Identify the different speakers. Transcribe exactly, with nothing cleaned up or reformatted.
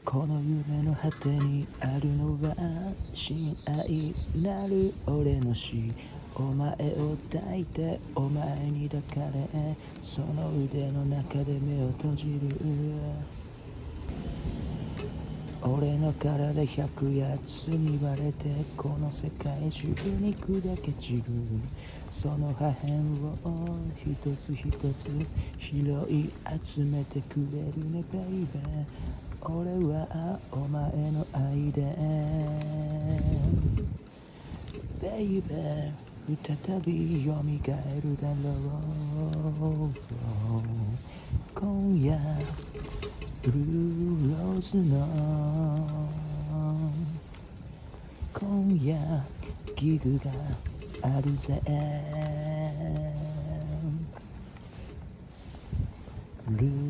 Speaker 1: この夢の果てにあるのは親愛なる俺の死、お前を抱いてお前に抱かれ、その腕の中で目を閉じる。俺の体百八つに割れてこの世界中に砕け散る。その破片を一つ一つ拾い集めてくれるねベイベー。俺はお前の愛でベイベー、再び蘇るだろう。今夜ブルーローズの今夜ギグがあるぜ。ブルー